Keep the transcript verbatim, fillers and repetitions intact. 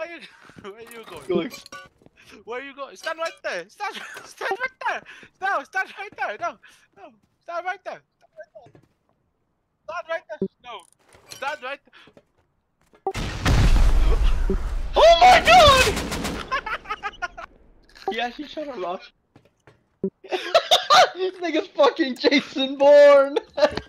Where you? Where you going? Going. Where you going? Stand right there. Stand, stand right there. No, stand right there. No, no, stand right there. Stand right there. No, stand right there. Oh my god! He actually shot a rock. This nigga's fucking Jason Bourne!